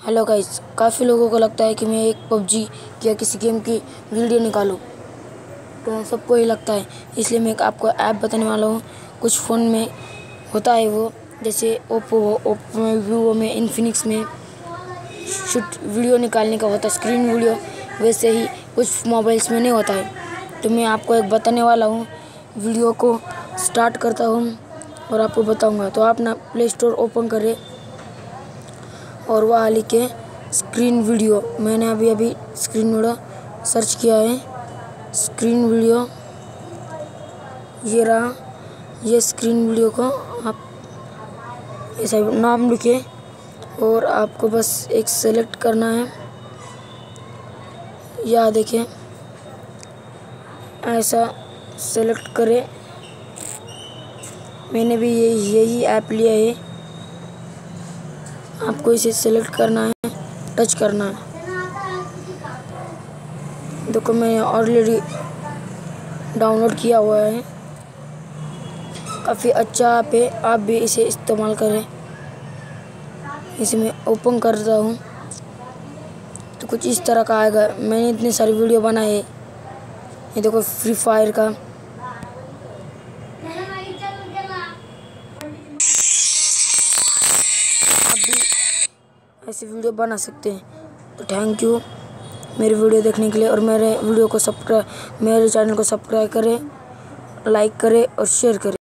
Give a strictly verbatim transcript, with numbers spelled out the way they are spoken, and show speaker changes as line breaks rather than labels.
Hello guys, काफ़ी लोगों को लगता है कि मैं एक पबजी या किसी गेम की वीडियो निकालूं, तो सबको ही लगता है। इसलिए मैं एक आपको ऐप बताने वाला हूं। कुछ फ़ोन में होता है वो, जैसे ओप्पो हो, ओप्पो में, वीवो में, इन्फिनिक्स में शूट वीडियो निकालने का होता है, स्क्रीन वीडियो। वैसे ही कुछ मोबाइल्स में नहीं होता है। तो मैं आपको एक बताने वाला हूँ। वीडियो को स्टार्ट करता हूँ और आपको बताऊँगा। तो आप ना प्ले स्टोर ओपन करें और वहाँ लिखे स्क्रीन वीडियो। मैंने अभी अभी स्क्रीन वीडियो सर्च किया है। स्क्रीन वीडियो ये रहा। ये स्क्रीन वीडियो को आप ऐसा नाम लिखे और आपको बस एक सेलेक्ट करना है। या देखें, ऐसा सेलेक्ट करें। मैंने भी यही यही ऐप लिया है। आपको इसे सेलेक्ट करना है, टच करना है। देखो, मैंने ऑलरेडी डाउनलोड किया हुआ है। काफ़ी अच्छा ऐप है, आप भी इसे इस्तेमाल करें। इसे मैं ओपन करता हूँ तो कुछ इस तरह का आएगा। मैंने इतनी सारी वीडियो बनाए है। ये देखो, फ्री फायर का। आप भी ऐसे वीडियो बना सकते हैं। तो थैंक यू मेरी वीडियो देखने के लिए, और मेरे वीडियो को सब्सक्राइब मेरे चैनल को सब्सक्राइब करें, लाइक करें और शेयर करें।